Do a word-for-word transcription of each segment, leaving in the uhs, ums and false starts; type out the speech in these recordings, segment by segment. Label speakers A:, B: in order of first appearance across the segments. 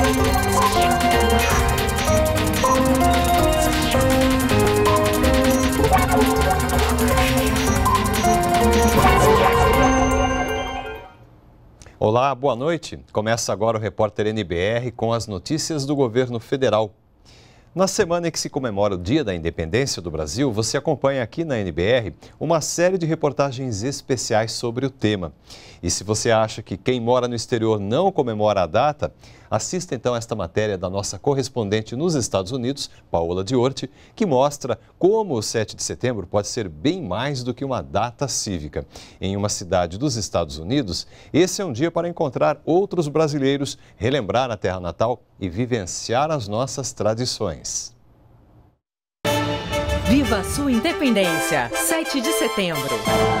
A: Olá, boa noite. Começa agora o Repórter N B R com as notícias do governo federal. Na semana em que se comemora o Dia da Independência do Brasil, você acompanha aqui na N B R uma série de reportagens especiais sobre o tema. E se você acha que quem mora no exterior não comemora a data, assista então esta matéria da nossa correspondente nos Estados Unidos, Paola Diorti, que mostra como o sete de setembro pode ser bem mais do que uma data cívica. Em uma cidade dos Estados Unidos, esse é um dia para encontrar outros brasileiros, relembrar a terra natal e vivenciar as nossas tradições.
B: Viva a sua independência, sete de setembro.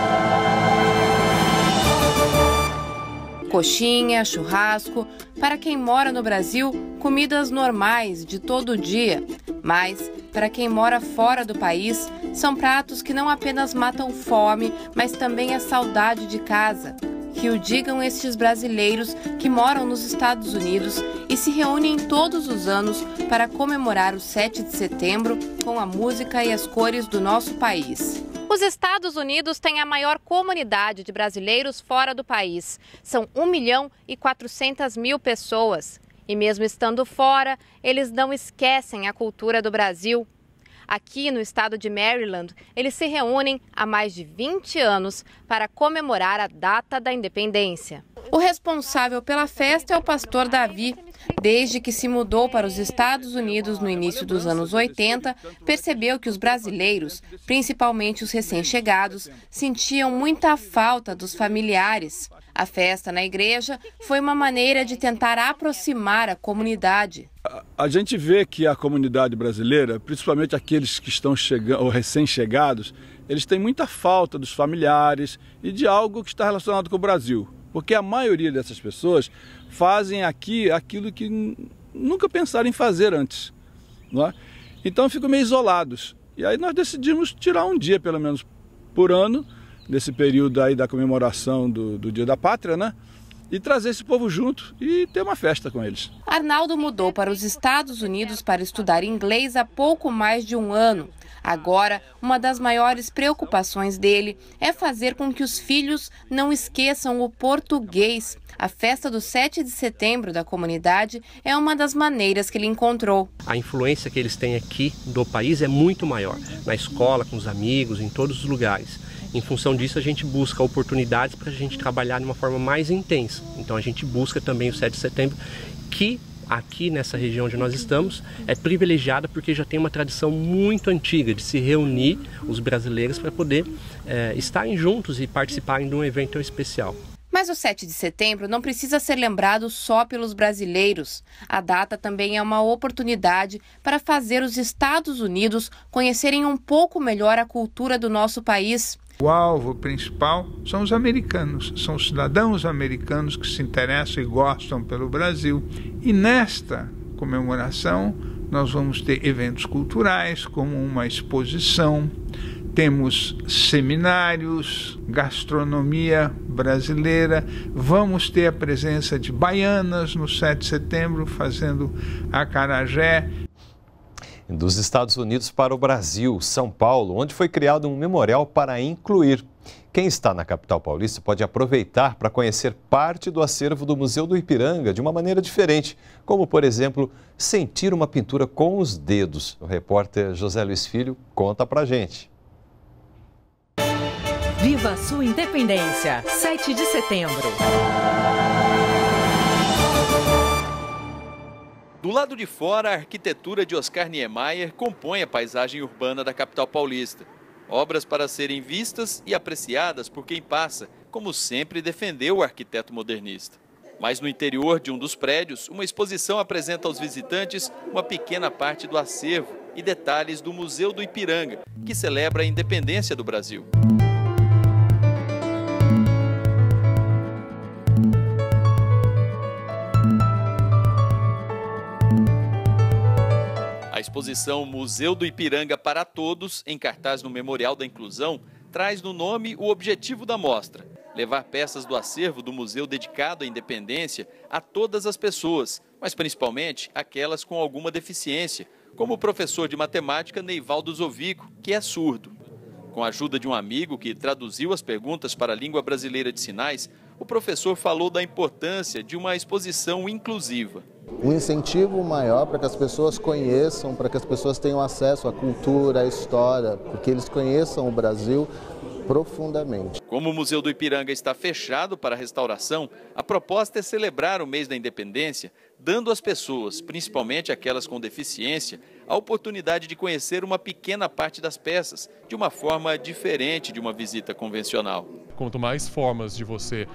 C: Coxinha, churrasco, para quem mora no Brasil, comidas normais de todo dia. Mas, para quem mora fora do país, são pratos que não apenas matam fome, mas também a saudade de casa. Que o digam estes brasileiros que moram nos Estados Unidos e se reúnem todos os anos para comemorar o sete de setembro com a música e as cores do nosso país. Os Estados Unidos têm a maior comunidade de brasileiros fora do país. São um milhão e quatrocentas mil pessoas. E mesmo estando fora, eles não esquecem a cultura do Brasil. Aqui no estado de Maryland, eles se reúnem há mais de vinte anos para comemorar a data da independência. O responsável pela festa é o pastor Davi. Desde que se mudou para os Estados Unidos no início dos anos oitenta, percebeu que os brasileiros, principalmente os recém-chegados, sentiam muita falta dos familiares. A festa na igreja foi uma maneira de tentar aproximar a comunidade.
D: A gente vê que a comunidade brasileira, principalmente aqueles que estão chegando, ou recém-chegados, eles têm muita falta dos familiares e de algo que está relacionado com o Brasil. Porque a maioria dessas pessoas fazem aqui aquilo que nunca pensaram em fazer antes, não é? Então ficam meio isolados. E aí nós decidimos tirar um dia, pelo menos por ano, nesse período aí da comemoração do, do Dia da Pátria, né? E trazer esse povo junto e ter uma festa com eles.
C: Arnaldo mudou para os Estados Unidos para estudar inglês há pouco mais de um ano. Agora, uma das maiores preocupações dele é fazer com que os filhos não esqueçam o português. A festa do sete de setembro da comunidade é uma das maneiras que ele encontrou.
E: A influência que eles têm aqui do país é muito maior, na escola, com os amigos, em todos os lugares. Em função disso, a gente busca oportunidades para a gente trabalhar de uma forma mais intensa. Então a gente busca também o sete de setembro, que aqui nessa região onde nós estamos é privilegiada porque já tem uma tradição muito antiga de se reunir os brasileiros para poder é, estarem juntos e participarem de um evento especial.
C: Mas o sete de setembro não precisa ser lembrado só pelos brasileiros. A data também é uma oportunidade para fazer os Estados Unidos conhecerem um pouco melhor a cultura do nosso país.
F: O alvo principal são os americanos, são os cidadãos americanos que se interessam e gostam pelo Brasil. E nesta comemoração nós vamos ter eventos culturais, como uma exposição, temos seminários, gastronomia brasileira, vamos ter a presença de baianas no sete de setembro fazendo acarajé.
A: Dos Estados Unidos para o Brasil, São Paulo, onde foi criado um memorial para incluir. Quem está na capital paulista pode aproveitar para conhecer parte do acervo do Museu do Ipiranga de uma maneira diferente, como, por exemplo, sentir uma pintura com os dedos. O repórter José Luiz Filho conta pra gente.
B: Viva a sua independência, sete de setembro.
G: Do lado de fora, a arquitetura de Oscar Niemeyer compõe a paisagem urbana da capital paulista. Obras para serem vistas e apreciadas por quem passa, como sempre defendeu o arquiteto modernista. Mas no interior de um dos prédios, uma exposição apresenta aos visitantes uma pequena parte do acervo e detalhes do Museu do Ipiranga, que celebra a independência do Brasil. A exposição Museu do Ipiranga para Todos, em cartaz no Memorial da Inclusão, traz no nome o objetivo da mostra: levar peças do acervo do museu dedicado à independência a todas as pessoas, mas principalmente aquelas com alguma deficiência, como o professor de matemática Neivaldo Zovico, que é surdo. Com a ajuda de um amigo que traduziu as perguntas para a língua brasileira de sinais, o professor falou da importância de uma exposição inclusiva.
H: Um incentivo maior para que as pessoas conheçam, para que as pessoas tenham acesso à cultura, à história, porque eles conheçam o Brasil profundamente.
G: Como o Museu do Ipiranga está fechado para restauração, a proposta é celebrar o mês da independência, dando às pessoas, principalmente aquelas com deficiência, a oportunidade de conhecer uma pequena parte das peças, de uma forma diferente de uma visita convencional.
I: Quanto mais formas de você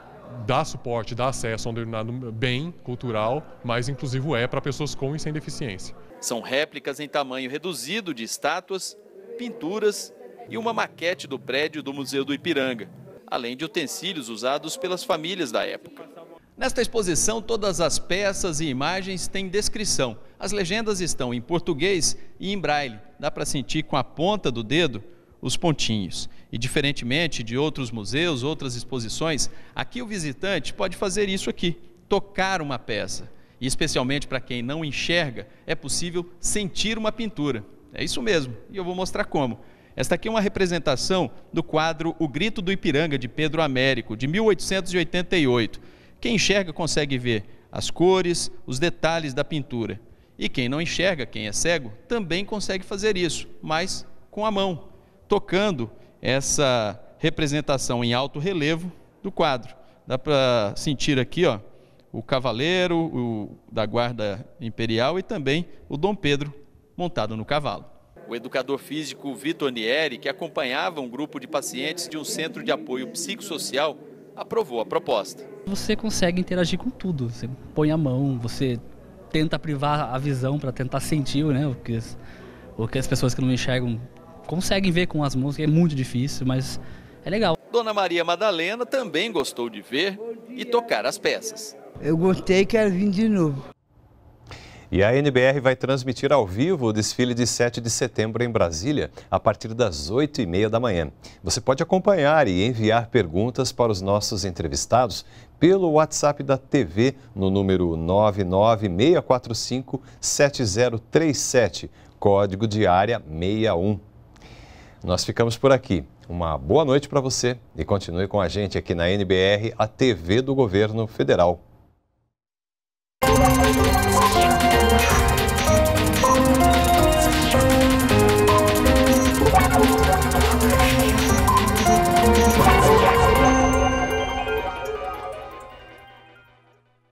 I: dar suporte, dar acesso a um determinado bem cultural, mais inclusivo é para pessoas com e sem deficiência.
G: São réplicas em tamanho reduzido de estátuas, pinturas e uma maquete do prédio do Museu do Ipiranga, além de utensílios usados pelas famílias da época.
J: Nesta exposição, todas as peças e imagens têm descrição. As legendas estão em português e em braille. Dá para sentir com a ponta do dedo os pontinhos. E diferentemente de outros museus, outras exposições, aqui o visitante pode fazer isso aqui, tocar uma peça. E especialmente para quem não enxerga, é possível sentir uma pintura. É isso mesmo, e eu vou mostrar como. Esta aqui é uma representação do quadro O Grito do Ipiranga, de Pedro Américo, de mil oitocentos e oitenta e oito. Quem enxerga consegue ver as cores, os detalhes da pintura. E quem não enxerga, quem é cego, também consegue fazer isso, mas com a mão, tocando essa representação em alto relevo do quadro. Dá para sentir aqui, ó, o cavaleiro o, da Guarda Imperial e também o Dom Pedro montado no cavalo.
G: O educador físico Vitor Nieri, que acompanhava um grupo de pacientes de um centro de apoio psicossocial, aprovou a proposta.
K: Você consegue interagir com tudo, você põe a mão, você tenta privar a visão para tentar sentir, né, o que, o que as pessoas que não enxergam conseguem ver com as mãos, que é muito difícil, mas é legal.
G: Dona Maria Madalena também gostou de ver e tocar as peças.
L: Eu gostei, quero vir de novo.
A: E a N B R vai transmitir ao vivo o desfile de sete de setembro em Brasília, a partir das oito e meia da manhã. Você pode acompanhar e enviar perguntas para os nossos entrevistados pelo WhatsApp da T V no número nove nove seis quatro cinco sete zero três sete, código de área seis um. Nós ficamos por aqui. Uma boa noite para você e continue com a gente aqui na N B R, a T V do Governo Federal.